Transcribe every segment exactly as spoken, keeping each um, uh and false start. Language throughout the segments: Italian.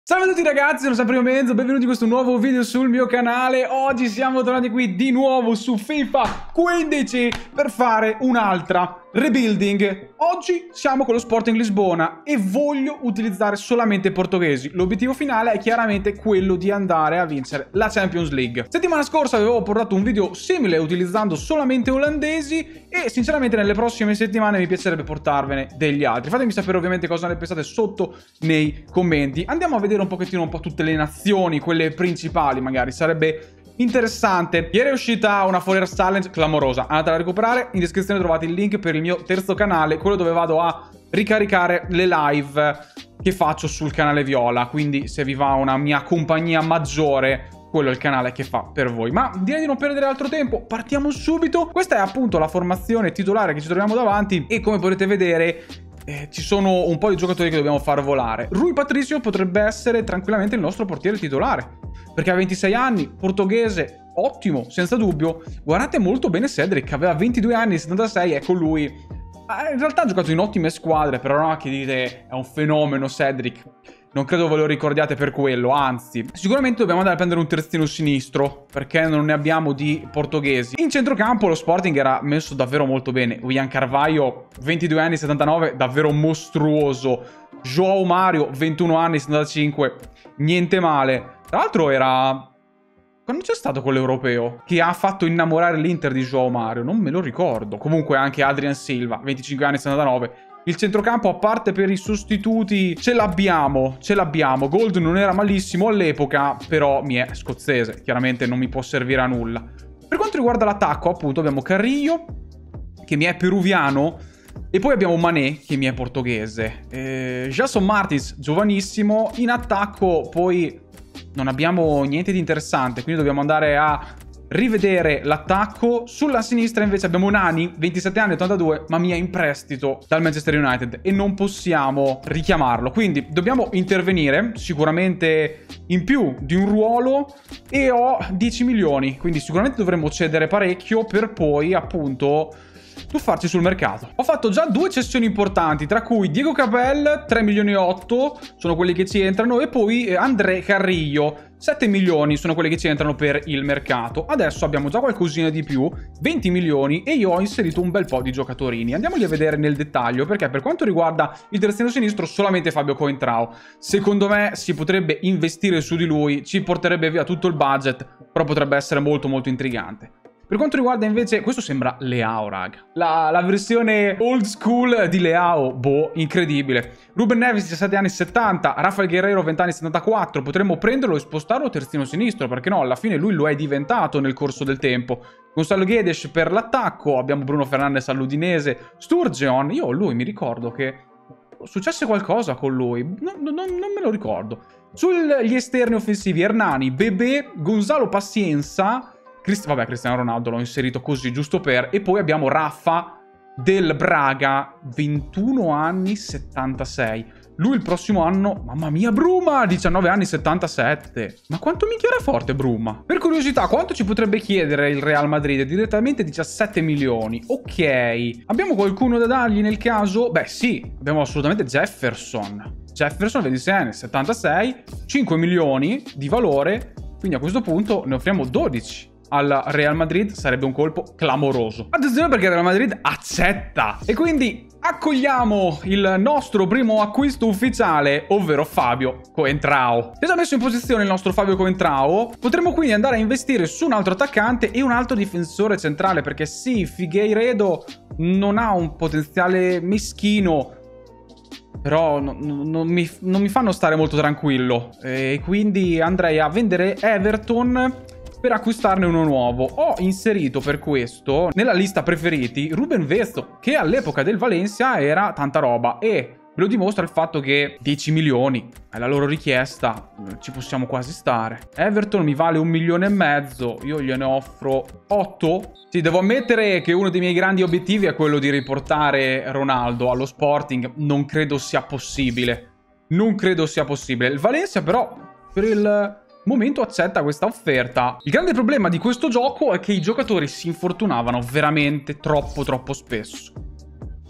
Salve a tutti ragazzi, sono sempre io Menzo, benvenuti in questo nuovo video sul mio canale. Oggi siamo tornati qui di nuovo su FIFA quindici per fare un'altra rebuilding. Oggi siamo con lo Sporting Lisbona e voglio utilizzare solamente portoghesi. L'obiettivo finale è chiaramente quello di andare a vincere la Champions League. Settimana scorsa avevo portato un video simile utilizzando solamente olandesi e sinceramente nelle prossime settimane mi piacerebbe portarvene degli altri. Fatemi sapere ovviamente cosa ne pensate sotto nei commenti. Andiamo a vedere un pochettino un po' tutte le nazioni, quelle principali magari, sarebbe interessante. Ieri è uscita una Forever Challenge clamorosa, andatela a recuperare. In descrizione trovate il link per il mio terzo canale, quello dove vado a ricaricare le live che faccio sul canale Viola, quindi se vi va una mia compagnia maggiore, quello è il canale che fa per voi. Ma direi di non perdere altro tempo, partiamo subito. Questa è appunto la formazione titolare che ci troviamo davanti e come potete vedere Eh, ci sono un po' di giocatori che dobbiamo far volare. Rui Patricio potrebbe essere tranquillamente il nostro portiere titolare, perché ha ventisei anni, portoghese, ottimo, senza dubbio. Guardate molto bene Cedric, aveva ventidue anni, settantasei, ecco lui. In realtà ha giocato in ottime squadre, però non è che dite è un fenomeno Cedric. Non credo ve lo ricordiate per quello, anzi. Sicuramente dobbiamo andare a prendere un terzino sinistro, perché non ne abbiamo di portoghesi. In centrocampo lo Sporting era messo davvero molto bene. William Carvalho, ventidue anni, settantanove, davvero mostruoso. João Mario, ventuno anni, settantacinque, niente male. Tra l'altro era... Quando c'è stato quell'europeo che ha fatto innamorare l'Inter di João Mario? Non me lo ricordo. Comunque anche Adrian Silva, venticinque anni, settantanove. Il centrocampo, a parte per i sostituti, ce l'abbiamo, ce l'abbiamo. Gold non era malissimo all'epoca, però mi è scozzese, chiaramente non mi può servire a nulla. Per quanto riguarda l'attacco, appunto, abbiamo Carrillo, che mi è peruviano, e poi abbiamo Mané, che mi è portoghese. Eh, Jason Martins, giovanissimo. In attacco, poi, non abbiamo niente di interessante, quindi dobbiamo andare a rivedere l'attacco. Sulla sinistra invece abbiamo Nani, ventisette anni, ottantadue, ma mi è in prestito dal Manchester United e non possiamo richiamarlo, quindi dobbiamo intervenire sicuramente in più di un ruolo e ho dieci milioni, quindi sicuramente dovremmo cedere parecchio per poi appunto tuffarci sul mercato. Ho fatto già due cessioni importanti, tra cui Diego Capel, tre milioni e otto sono quelli che ci entrano, e poi André Carrillo, sette milioni sono quelli che ci entrano per il mercato. Adesso abbiamo già qualcosina di più, venti milioni, e io ho inserito un bel po' di giocatorini. Andiamoli a vedere nel dettaglio, perché per quanto riguarda il terzino sinistro solamente Fabio Coentrao. Secondo me si potrebbe investire su di lui, ci porterebbe via tutto il budget, però potrebbe essere molto molto intrigante. Per quanto riguarda invece... Questo sembra Leao, raga. La, la versione old school di Leao. Boh, incredibile. Ruben Neves, diciassette anni, settanta. Rafael Guerreiro, venti anni, settantaquattro. Potremmo prenderlo e spostarlo terzino sinistro, perché no? Alla fine lui lo è diventato nel corso del tempo. Gonzalo Guedes per l'attacco. Abbiamo Bruno Fernandes all'Udinese. Sturgeon. Io lui mi ricordo che successe qualcosa con lui. No, no, no, non me lo ricordo. Sugli esterni offensivi, Hernani, Bebé, Gonzalo Pacienza... Crist- Vabbè, Cristiano Ronaldo l'ho inserito così, giusto per... E poi abbiamo Raffa del Braga, ventuno anni, settantasei. Lui il prossimo anno... Mamma mia, Bruma! diciannove anni, settantasette. Ma quanto minchia era forte Bruma? Per curiosità, quanto ci potrebbe chiedere il Real Madrid? Direttamente diciassette milioni. Ok. Abbiamo qualcuno da dargli nel caso? Beh, sì. Abbiamo assolutamente Jefferson. Jefferson, ventisei anni, settantasei. cinque milioni di valore. Quindi a questo punto ne offriamo dodici. Al Real Madrid sarebbe un colpo clamoroso. Attenzione, perché il Real Madrid accetta. E quindi accogliamo il nostro primo acquisto ufficiale, ovvero Fabio Coentrao. Già messo in posizione il nostro Fabio Coentrao, potremmo quindi andare a investire su un altro attaccante e un altro difensore centrale, perché sì, Figueiredo non ha un potenziale meschino, però no, no, non, mi, non mi fanno stare molto tranquillo. E quindi andrei a vendere Everton per acquistarne uno nuovo. Ho inserito per questo nella lista preferiti Ruben Vesto, che all'epoca del Valencia era tanta roba, e ve lo dimostra il fatto che dieci milioni è la loro richiesta, ci possiamo quasi stare. Everton mi vale un milione e mezzo, io gliene offro otto. Sì, devo ammettere che uno dei miei grandi obiettivi è quello di riportare Ronaldo allo Sporting. Non credo sia possibile. Non credo sia possibile. Il Valencia però per il momento accetta questa offerta. Il grande problema di questo gioco è che i giocatori si infortunavano veramente troppo troppo spesso.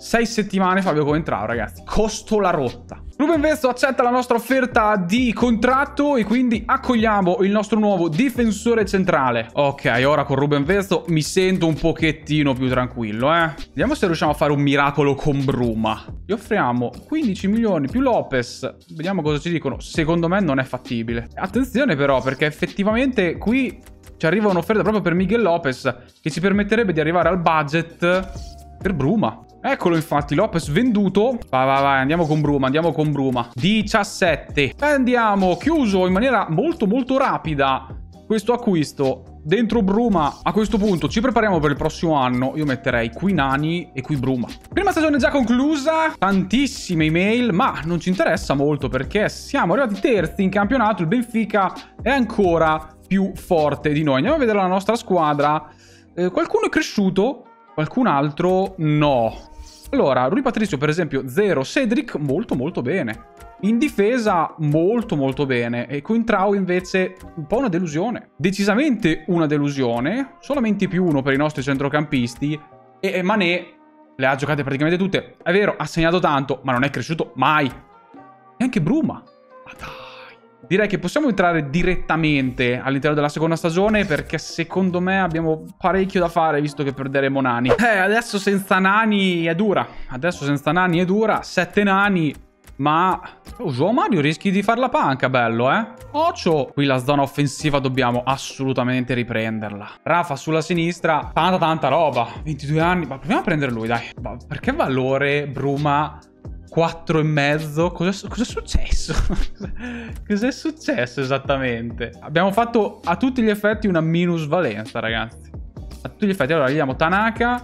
sei settimane Fabio Coentrao, ragazzi. Costo la rotta. Ruben Vesto accetta la nostra offerta di contratto e quindi accogliamo il nostro nuovo difensore centrale. Ok, ora con Ruben Vesto mi sento un pochettino più tranquillo, eh. Vediamo se riusciamo a fare un miracolo con Bruma. Gli offriamo quindici milioni più Lopez. Vediamo cosa ci dicono. Secondo me non è fattibile. Attenzione però, perché effettivamente qui ci arriva un'offerta proprio per Miguel Lopez che ci permetterebbe di arrivare al budget per Bruma. Eccolo infatti, Lopez venduto. Vai, vai, vai, andiamo con Bruma, andiamo con Bruma. diciassette. Andiamo, chiuso in maniera molto molto rapida questo acquisto. Dentro Bruma, a questo punto ci prepariamo per il prossimo anno. Io metterei qui Nani e qui Bruma. Prima stagione già conclusa. Tantissime email, ma non ci interessa molto perché siamo arrivati terzi in campionato. Il Benfica è ancora più forte di noi. Andiamo a vedere la nostra squadra. Eh, qualcuno è cresciuto, qualcun altro no. Allora, Rui Patricio per esempio zero, Cedric molto molto bene. In difesa molto molto bene. E Coentrao invece un po' una delusione. Decisamente una delusione. Solamente più uno per i nostri centrocampisti. E, e Mané le ha giocate praticamente tutte. È vero, ha segnato tanto, ma non è cresciuto mai. E anche Bruma. Ma dai. Direi che possiamo entrare direttamente all'interno della seconda stagione perché secondo me abbiamo parecchio da fare visto che perderemo Nani. Eh, adesso senza Nani è dura. Adesso senza Nani è dura. Sette Nani, ma... Oh, João Mario rischi di far la panca, bello, eh? Occhio! Qui la zona offensiva dobbiamo assolutamente riprenderla. Rafa sulla sinistra, tanta tanta roba. ventidue anni, ma proviamo a prendere lui, dai. Ma perché valore Bruma... quattro e mezzo. Cos'è cos successo? Cos'è successo esattamente? Abbiamo fatto a tutti gli effetti una minusvalenza, ragazzi. A tutti gli effetti. Allora, gli diamo Tanaka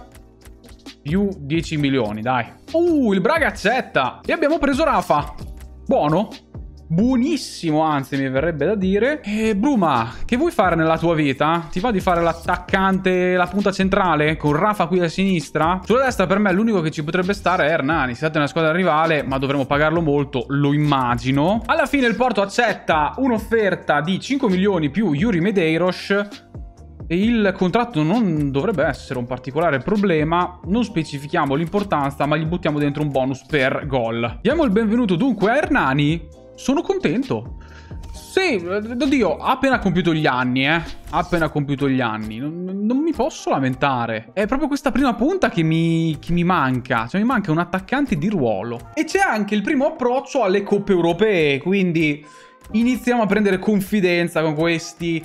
più dieci milioni, dai. Uh, il Braga accetta. E abbiamo preso Rafa. Buono. Buonissimo, anzi, mi verrebbe da dire. E Bruma, che vuoi fare nella tua vita? Ti va di fare l'attaccante, la punta centrale, con Rafa qui a sinistra? Sulla destra per me l'unico che ci potrebbe stare è Hernani. Siete una squadra rivale, ma dovremo pagarlo molto, lo immagino. Alla fine il Porto accetta un'offerta di cinque milioni più Yuri Medeiros. E il contratto non dovrebbe essere un particolare problema. Non specifichiamo l'importanza, ma gli buttiamo dentro un bonus per gol. Diamo il benvenuto dunque a Hernani. Sono contento. Sì, oddio, ha appena compiuto gli anni, eh. Ha appena compiuto gli anni. Non, non mi posso lamentare. È proprio questa prima punta che mi, che mi manca. Cioè, mi manca un attaccante di ruolo. E c'è anche il primo approccio alle coppe europee. Quindi iniziamo a prendere confidenza con questi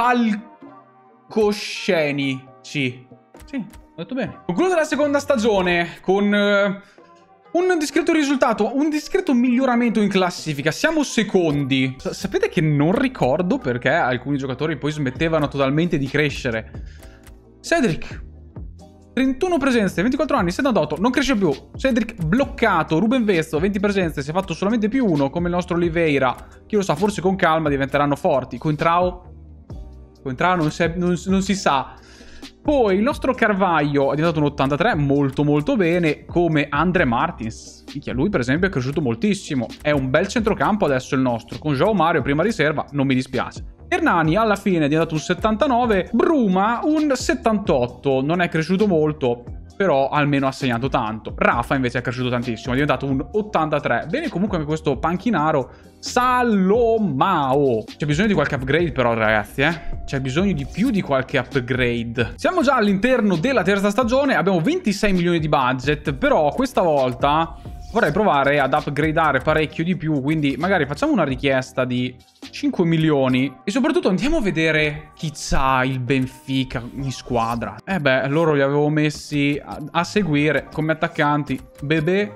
palcoscenici. Sì, ho detto bene. Concludo la seconda stagione con... Uh, un discreto risultato, un discreto miglioramento in classifica. Siamo secondi. S- sapete che non ricordo perché alcuni giocatori poi smettevano totalmente di crescere. Cedric, trentuno presenze, ventiquattro anni, settantotto, non cresce più. Cedric bloccato. Ruben Vesto, venti presenze, si è fatto solamente più uno, come il nostro Oliveira. Chi lo sa, forse con calma diventeranno forti. Coentrao, Coentrao non, non, non si sa. Poi il nostro Carvalho è diventato un ottantatré, molto molto bene, come Andre Martins. Minchia, lui per esempio è cresciuto moltissimo. È un bel centrocampo adesso il nostro. Con João Mario prima riserva, non mi dispiace. Hernani alla fine è diventato un settantanove, Bruma un settantotto. Non è cresciuto molto, però almeno ha segnato tanto. Rafa invece è cresciuto tantissimo, è diventato un ottantatré. Bene comunque anche questo panchinaro. Salomao. C'è bisogno di qualche upgrade però, ragazzi, eh. C'è bisogno di più di qualche upgrade. Siamo già all'interno della terza stagione, abbiamo ventisei milioni di budget, però questa volta vorrei provare ad upgradare parecchio di più, quindi magari facciamo una richiesta di cinque milioni e soprattutto andiamo a vedere chi c'ha il Benfica in squadra. Eh beh, loro li avevo messi a, a seguire come attaccanti. Bebè.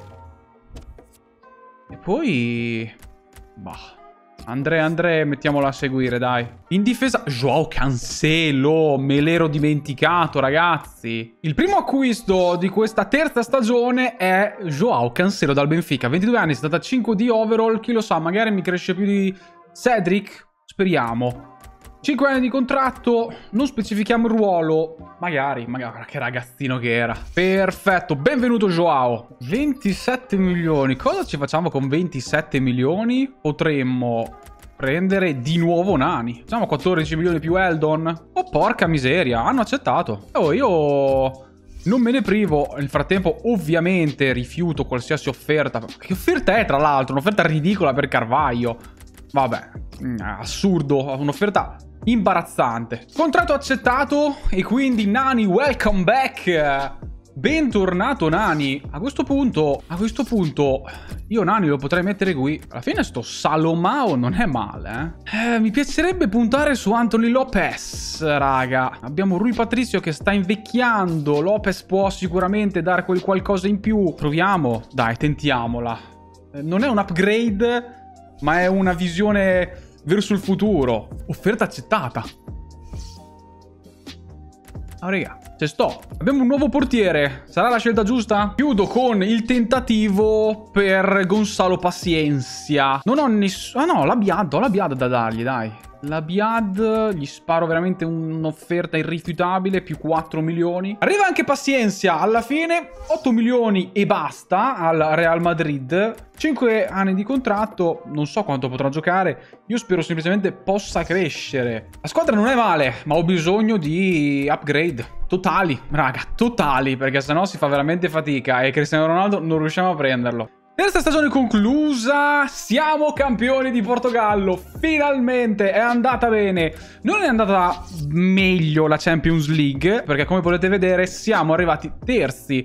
E poi... bah, André, André, mettiamolo a seguire, dai. In difesa, João Cancelo, me l'ero dimenticato, ragazzi. Il primo acquisto di questa terza stagione è João Cancelo dal Benfica. ventidue anni, settantacinque di overall, chi lo sa, magari mi cresce più di Cedric, speriamo. cinque anni di contratto, non specifichiamo il ruolo. Magari, magari, che ragazzino che era. Perfetto, benvenuto Joao. ventisette milioni, cosa ci facciamo con ventisette milioni? Potremmo prendere di nuovo Nani. Facciamo quattordici milioni più Eldon. Oh, porca miseria, hanno accettato. Oh, io... non me ne privo. Nel frattempo ovviamente rifiuto qualsiasi offerta. Che offerta è tra l'altro? Un'offerta ridicola per Carvalho. Vabbè, assurdo, un'offerta imbarazzante. Contratto accettato e quindi Nani, welcome back. Bentornato Nani. A questo punto, a questo punto io Nani lo potrei mettere qui. Alla fine sto Salomao non è male, eh? eh mi piacerebbe puntare su Anthony Lopez, raga. Abbiamo Rui Patricio che sta invecchiando. Lopez può sicuramente dare quel qualcosa in più. Proviamo, dai, tentiamola. eh, Non è un upgrade, ma è una visione verso il futuro. Offerta accettata. Ah, raga, ci sto. Abbiamo un nuovo portiere. Sarà la scelta giusta? Chiudo con il tentativo per Gonzalo Paciencia. Non ho nessuno... Ah no, la Biad. Ho la Biad da dargli, dai. La Biad, gli sparo veramente un'offerta irrifiutabile, più quattro milioni. Arriva anche Paciencia, alla fine otto milioni e basta al Real Madrid. cinque anni di contratto, non so quanto potrà giocare, io spero semplicemente possa crescere. La squadra non è male, ma ho bisogno di upgrade. Totali, raga, totali, perché sennò si fa veramente fatica e Cristiano Ronaldo non riusciamo a prenderlo. Terza stagione conclusa, siamo campioni di Portogallo, finalmente è andata bene. Non è andata meglio la Champions League, perché come potete vedere siamo arrivati terzi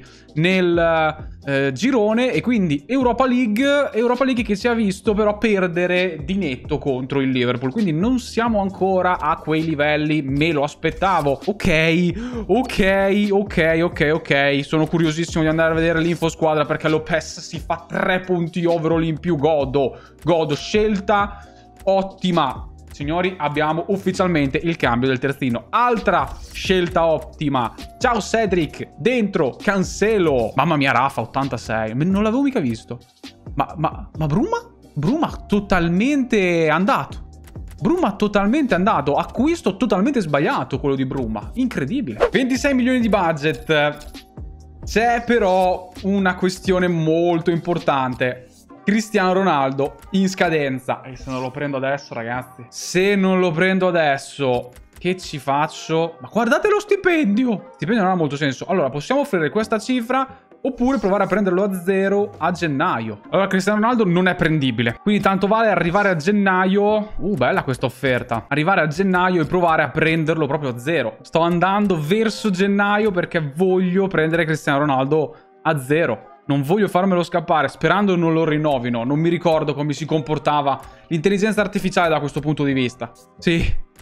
nel eh, girone e quindi Europa League, Europa League che ci ha visto però perdere di netto contro il Liverpool, quindi non siamo ancora a quei livelli, me lo aspettavo. Ok, ok, ok, ok, ok, sono curiosissimo di andare a vedere l'info squadra perché Lopez si fa tre punti overall in più, godo, godo, scelta ottima. Signori, abbiamo ufficialmente il cambio del terzino. Altra scelta ottima. Ciao Cedric, dentro, Cancelo. Mamma mia, Rafa, ottantasei. Non l'avevo mica visto. Ma, ma, ma Bruma? Bruma totalmente andato. Bruma totalmente andato. Acquisto totalmente sbagliato quello di Bruma. Incredibile. ventisei milioni di budget. C'è però una questione molto importante. Cristiano Ronaldo in scadenza. E se non lo prendo adesso, ragazzi, se non lo prendo adesso, che ci faccio? Ma guardate lo stipendio. Il stipendio non ha molto senso. Allora, possiamo offrire questa cifra oppure provare a prenderlo a zero a gennaio. Allora, Cristiano Ronaldo non è prendibile, quindi tanto vale arrivare a gennaio. Uh, bella questa offerta. Arrivare a gennaio e provare a prenderlo proprio a zero. Sto andando verso gennaio perché voglio prendere Cristiano Ronaldo a zero. Non voglio farmelo scappare, sperando non lo rinnovino. Non mi ricordo come si comportava l'intelligenza artificiale da questo punto di vista. Sì.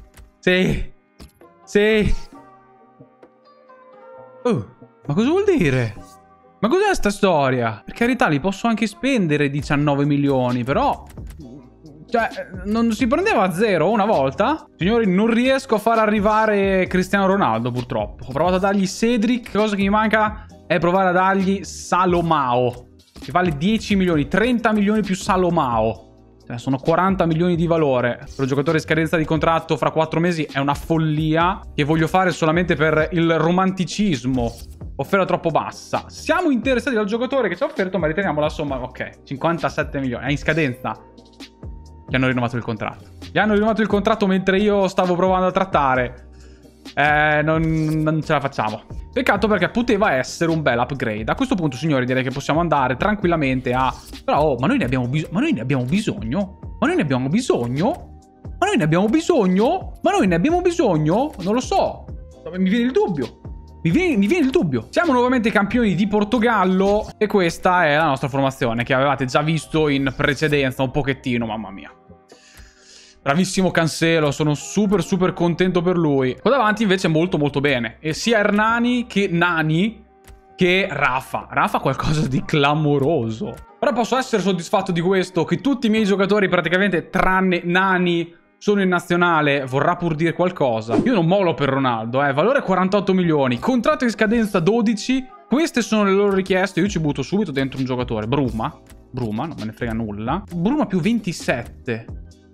Sì. Sì. Oh, ma cosa vuol dire? Ma cos'è sta storia? Per carità, li posso anche spendere diciannove milioni, però... Cioè, non si prendeva a zero una volta? Signori, non riesco a far arrivare Cristiano Ronaldo, purtroppo. Ho provato a dargli Cedric, cosa che mi manca... è provare a dargli Salomao, che vale dieci milioni, trenta milioni più Salomao. Cioè, sono quaranta milioni di valore. Per un giocatore in scadenza di contratto fra quattro mesi è una follia che voglio fare solamente per il romanticismo. Offerta troppo bassa. Siamo interessati dal giocatore che ci ha offerto, ma riteniamo la somma, ok, cinquantasette milioni. È in scadenza. Gli hanno rinnovato il contratto. Gli hanno rinnovato il contratto mentre io stavo provando a trattare. Eh, non, non ce la facciamo. Peccato perché poteva essere un bel upgrade. A questo punto, signori, direi che possiamo andare tranquillamente a... Però, oh, ma noi ne abbiamo bisogno? Ma noi ne abbiamo bisogno? Ma noi ne abbiamo bisogno? Ma noi ne abbiamo bisogno? Ma noi ne abbiamo bisogno? Non lo so. Mi viene il dubbio. Mi viene, mi viene il dubbio. Siamo nuovamente campioni di Portogallo e questa è la nostra formazione che avevate già visto in precedenza un pochettino, mamma mia. Bravissimo Cancelo, sono super super contento per lui. Qua davanti invece molto molto bene. E sia Hernani che Nani che Rafa. Rafa qualcosa di clamoroso. Però posso essere soddisfatto di questo, che tutti i miei giocatori praticamente tranne Nani sono in nazionale. Vorrà pur dire qualcosa. Io non molo per Ronaldo, eh. Valore quarantotto milioni. Contratto in scadenza dodici. Queste sono le loro richieste. Io ci butto subito dentro un giocatore. Bruma. Bruma, non me ne frega nulla. Bruma più ventisette.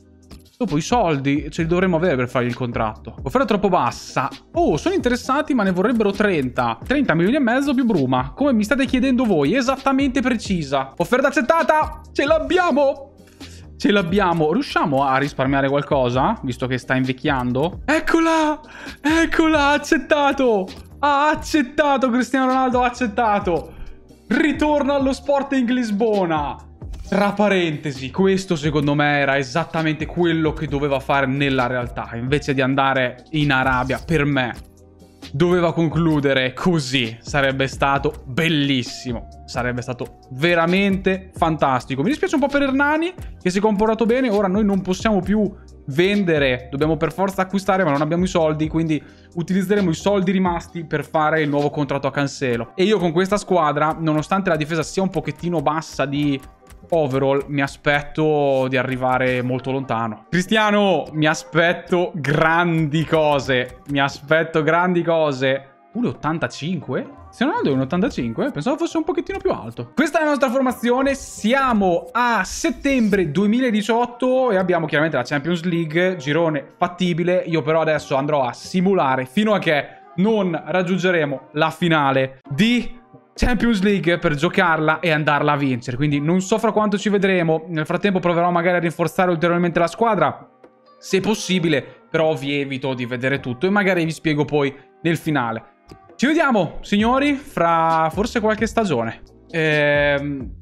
Dopo i soldi ce li dovremmo avere per fargli il contratto. Offerta troppo bassa. Oh, sono interessati ma ne vorrebbero trenta. trenta milioni e mezzo più Bruma. Come mi state chiedendo voi, esattamente precisa. Offerta accettata. Ce l'abbiamo. Ce l'abbiamo. Riusciamo a risparmiare qualcosa? Visto che sta invecchiando. Eccola. Eccola, accettato. Ha accettato, Cristiano Ronaldo ha accettato. Ritorna allo Sporting Lisbona. Tra parentesi, questo secondo me era esattamente quello che doveva fare nella realtà. Invece di andare in Arabia, per me, doveva concludere così. Sarebbe stato bellissimo. Sarebbe stato veramente fantastico. Mi dispiace un po' per Hernani, che si è comportato bene. Ora noi non possiamo più vendere, dobbiamo per forza acquistare, ma non abbiamo i soldi, quindi utilizzeremo i soldi rimasti per fare il nuovo contratto a Cancelo. E io con questa squadra, nonostante la difesa sia un pochettino bassa di overall, mi aspetto di arrivare molto lontano. Cristiano, mi aspetto grandi cose. Mi aspetto grandi cose. uno virgola ottantacinque? Se non è un ottantacinque, pensavo fosse un pochettino più alto. Questa è la nostra formazione. Siamo a settembre duemiladiciotto e abbiamo chiaramente la Champions League, girone fattibile. Io però adesso andrò a simulare fino a che non raggiungeremo la finale di Champions League per giocarla e andarla a vincere. Quindi non so fra quanto ci vedremo. Nel frattempo proverò magari a rinforzare ulteriormente la squadra, se possibile, però vi evito di vedere tutto e magari vi spiego poi nel finale. Ci vediamo, signori, fra forse qualche stagione. Ehm,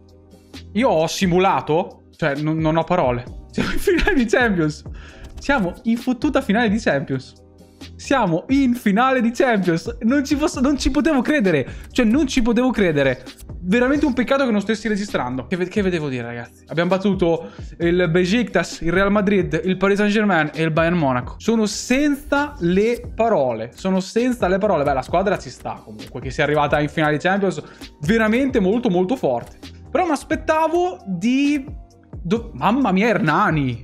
io ho simulato, cioè non, non ho parole. Siamo in finale di Champions. Siamo in fottuta finale di Champions. Siamo in finale di Champions. Non ci, posso, non ci potevo credere. Cioè, non ci potevo credere. Veramente un peccato che non stessi registrando. Che, che vedevo dire, ragazzi? Abbiamo battuto il Besiktas, il Real Madrid, il Paris Saint-Germain e il Bayern Monaco. Sono senza le parole. Sono senza le parole. Beh, la squadra ci sta comunque. Che sia arrivata in finale di Champions veramente molto molto forte. Però mi aspettavo di... Do... Mamma mia, Hernani!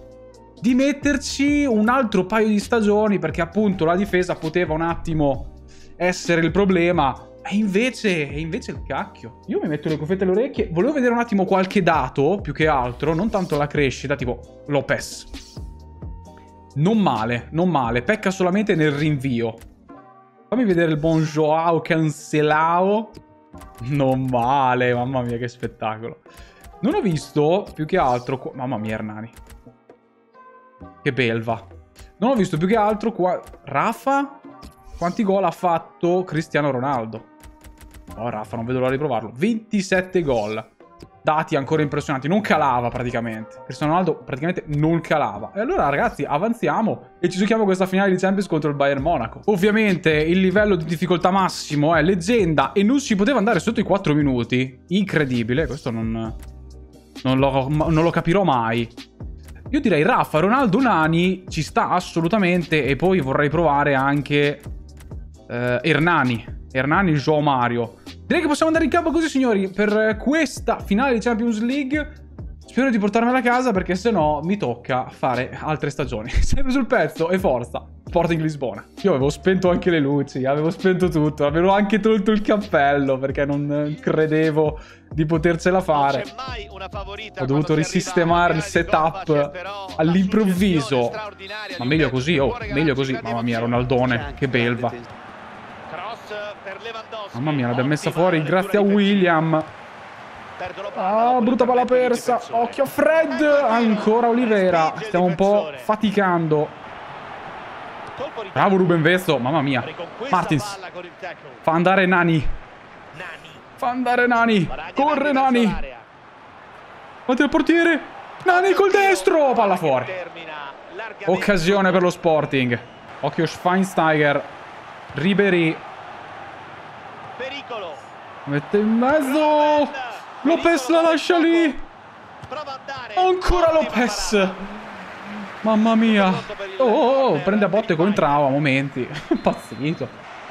Di metterci un altro paio di stagioni, perché appunto la difesa poteva un attimo essere il problema. E invece, e invece il cacchio. Io mi metto le cuffiette alle orecchie. Volevo vedere un attimo qualche dato, più che altro, non tanto la crescita, tipo Lopez. Non male, non male. Pecca solamente nel rinvio. Fammi vedere il buon Joao Cancelo. Non male, mamma mia che spettacolo. Non ho visto più che altro... Mamma mia, Hernani. Che belva. Non ho visto più che altro qua... Rafa? Quanti gol ha fatto Cristiano Ronaldo? Oh, Rafa, non vedo l'ora di provarlo. ventisette gol. Dati ancora impressionanti. Non calava praticamente. Cristiano Ronaldo praticamente non calava. E allora, ragazzi, avanziamo e ci giochiamo questa finale di Champions contro il Bayern Monaco. Ovviamente il livello di difficoltà massimo è leggenda e non si poteva andare sotto i quattro minuti. Incredibile. Questo non... Non lo, non lo capirò mai. Io direi Rafa, Ronaldo, Nani ci sta assolutamente. E poi vorrei provare anche eh, Hernani. Hernani, João Mario. Direi che possiamo andare in campo così, signori, per questa finale di Champions League. Spero di portarmela a casa, perché se no mi tocca fare altre stagioni. Sempre sul pezzo e forza Sporting Lisbona. Io avevo spento anche le luci, avevo spento tutto, avevo anche tolto il cappello perché non credevo di potercela fare. Ho dovuto risistemare il setup all'improvviso. Ma meglio così, oh, meglio così. Mamma mia, Ronaldone, che belva. Mamma mia, l'abbiamo messa fuori grazie a William. Ah, brutta palla persa. Occhio a Fred. Ancora Oliveira. Stiamo un po' faticando. Bravo Ruben Vesto. Mamma mia. Martins. Fa andare Nani. Fa andare Nani. Corre Nani. Guarda il portiere. Nani col destro. Palla fuori. Occasione per lo Sporting. Occhio Schweinsteiger. Ribéry. Mette in mezzo. Lopez la lascia lì. Ancora Lopez. Mamma mia. Oh, oh, oh, prende a botte con Trao a momenti. Impazzito.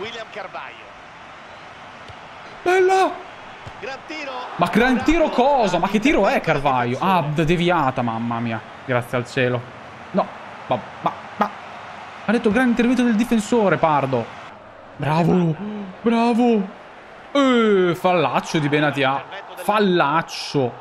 Bella. Ma gran tiro cosa? Ma che tiro è Carvalho? Ah, deviata, mamma mia. Grazie al cielo. No. Ma, ma, ma. Ha detto gran intervento del difensore, Pardo. Bravo. Bravo. Eh, fallaccio di Benatia. Fallaccio.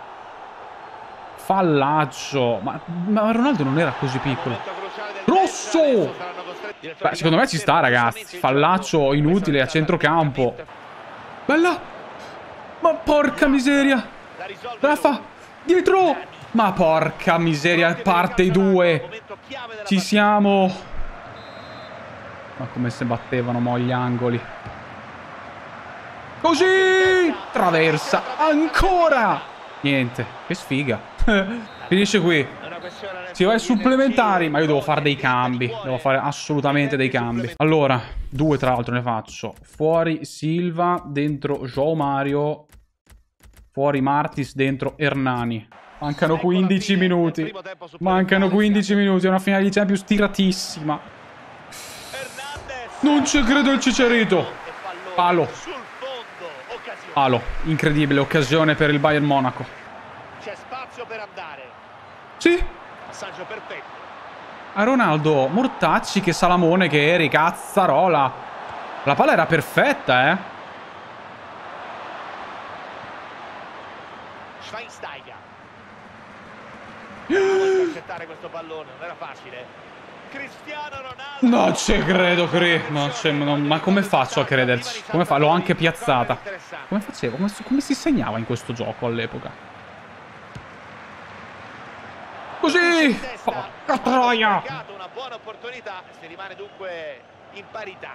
Fallaccio. Ma, ma Ronaldo non era così piccolo. Rosso! Beh, secondo me ci sta, ragazzi. Fallaccio inutile a centrocampo. Bella. Ma porca miseria. Rafa. Dietro. Ma porca miseria. Parte i due. Ci siamo. Ma come se battevano mo gli angoli. Così! Traversa. Ancora! Niente. Che sfiga. Finisce qui. Si va ai supplementari. Ma io devo fare dei cambi. Devo fare assolutamente dei cambi. Allora, due tra l'altro ne faccio. Fuori Silva, dentro João Mario. Fuori Martis, dentro Hernani. Mancano quindici minuti. Mancano quindici minuti. È una finale di Champions tiratissima. Non ci credo il Cicerito. Palo. Palo. Incredibile occasione per il Bayern Monaco. C'è spazio per andare. Sì. Passaggio perfetto. A Ronaldo, Mortacci, che Salamone, che eri, cazzarola. La palla era perfetta, eh. Schweinsteiger. Non accettare questo pallone, non era facile. Cristiano Ronaldo. Non ci credo, Cri. Non non, ma come faccio a crederci? Come fa? L'ho anche piazzata. Come facevo? Come, come si segnava in questo gioco all'epoca? Così! Porca troia! Una buona opportunità, si rimane dunque in parità.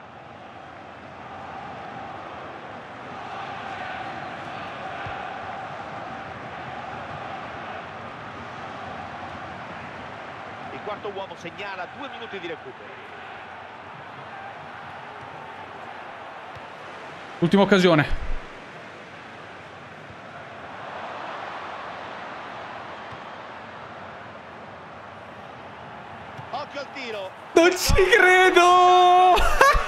Il quarto uomo segnala due minuti di recupero. Ultima occasione. Occhio al tiro. Non ci credo!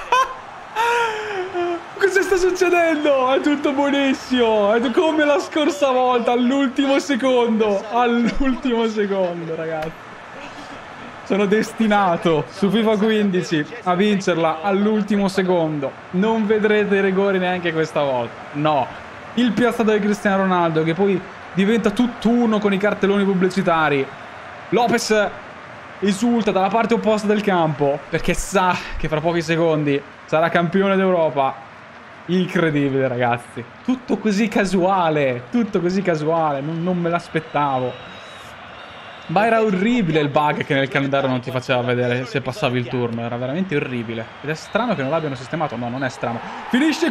Cosa sta succedendo? È tutto buonissimo. È come la scorsa volta, all'ultimo secondo. All'ultimo secondo, ragazzi. Sono destinato su FIFA quindici a vincerla all'ultimo secondo. Non vedrete rigori neanche questa volta. No. Il piazzato di Cristiano Ronaldo, che poi diventa tutt'uno con i cartelloni pubblicitari. Lopez esulta dalla parte opposta del campo, perché sa che fra pochi secondi sarà campione d'Europa. Incredibile, ragazzi. Tutto così casuale. Tutto così casuale. Non, non me l'aspettavo. Ma era orribile il bug che nel calendario non ti faceva vedere se passavi il turno. Era veramente orribile. Ed è strano che non l'abbiano sistemato. No, non è strano. Finisce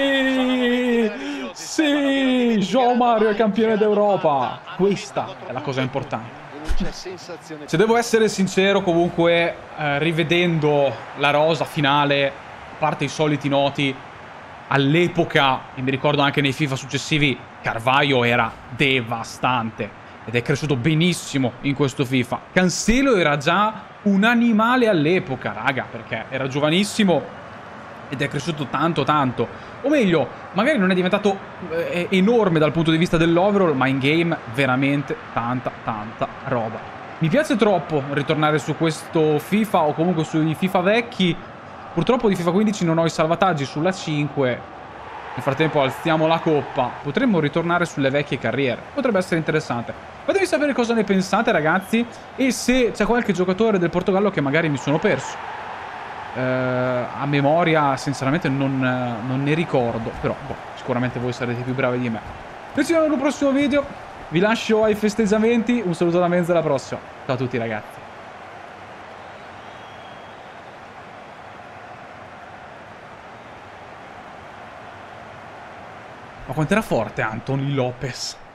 qui! Sì! João Mario è campione d'Europa. Questa è la cosa importante. Se devo essere sincero, comunque, eh, rivedendo la rosa finale, a parte i soliti noti, all'epoca, e mi ricordo anche nei FIFA successivi, Carvalho era devastante. Ed è cresciuto benissimo in questo FIFA. Cancelo era già un animale all'epoca, raga, perché era giovanissimo ed è cresciuto tanto tanto. O meglio, magari non è diventato eh, enorme dal punto di vista dell'overall, ma in game veramente tanta tanta roba. Mi piace troppo ritornare su questo FIFA o comunque sui FIFA vecchi. Purtroppo di FIFA quindici non ho i salvataggi sulla cinque. Nel frattempo alziamo la coppa. Potremmo ritornare sulle vecchie carriere. Potrebbe essere interessante. Fatemi sapere cosa ne pensate, ragazzi. E se c'è qualche giocatore del Portogallo che magari mi sono perso. Eh, a memoria, sinceramente, non, non ne ricordo. Però, boh, sicuramente voi sarete più bravi di me. Noi ci vediamo nel prossimo video. Vi lascio ai festeggiamenti. Un saluto da Menzo, alla prossima. Ciao a tutti, ragazzi. Ma quanto era forte Anthony Lopez?